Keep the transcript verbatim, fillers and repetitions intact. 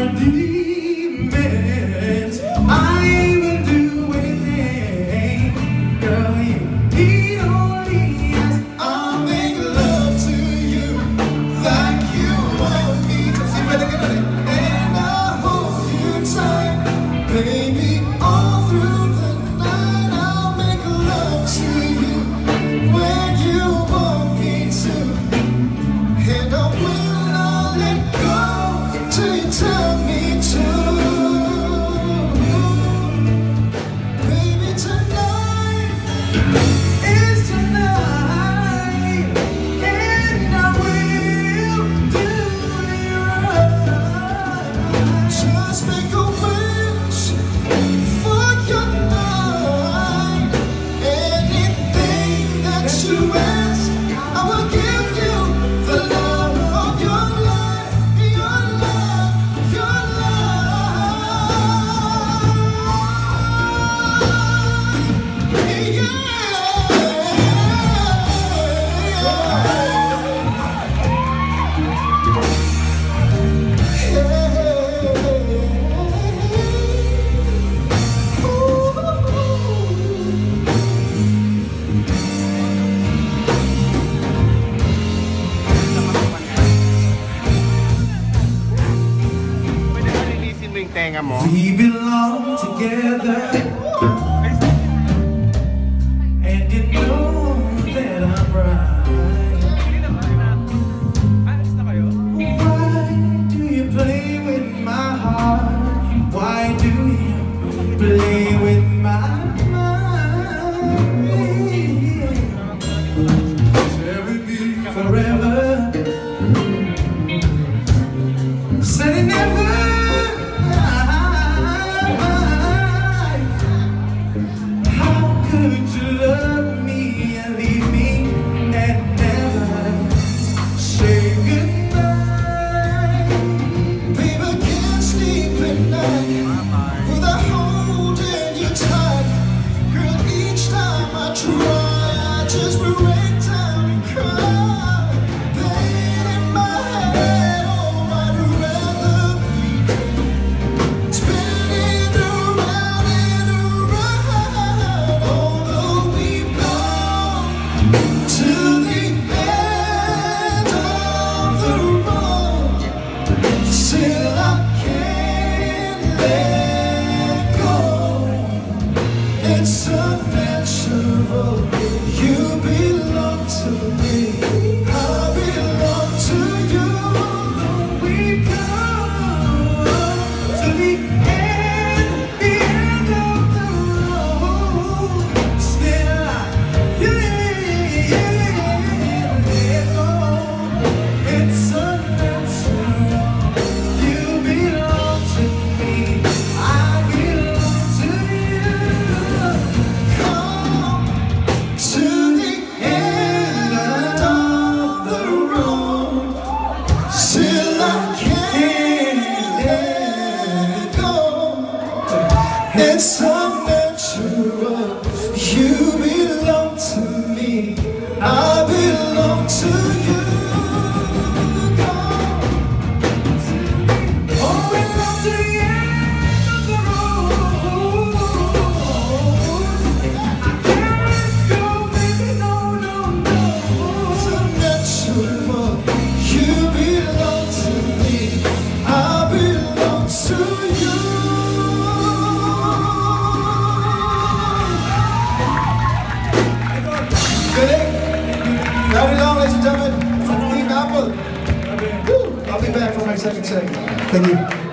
your demons. I will do anything, girl. You need only as I'll make love to you like you want me to. See, better get on it. And I'll hold you tight, baby, all through the night. I'll make love to you when you want me to, and I will not let go till you tell me to. Baby, tonight is tonight, and I will do you right. Just make a wish for your night. Anything that you ask, I will give you the love of your life, your life, your life. Yeah. Pwede ba linisin mo yung tenga mo? We belong together, and you know that I'm right. Why do you play with my heart? Why do you play with my mind? Shall we be forever? Said it never. Could you love me and leave me and never say goodnight? Baby, can't sleep at night without holding you tight. Girl, each time I try, I just break down and cry. Pain in my head, oh, I'd rather be spinning around and around. Although we've gone to the end of the road, still I can't let go. It's unnatural. You belong to me, I belong to you. We've come to the end, the end of the road. Still I can't let go. It's unnatural. You belong to me, I belong to you. Come to the end of the road. Still I can't let go. It's unnatural. You belong to me, I belong to you. Oh, we belong to the end of the road. I can't go, baby, no, no, no. It's unnatural. You belong to me, I belong to you. Good day. Very long, ladies and gentlemen, from Team Apple. Woo. I'll be back for my second segment. Thank you.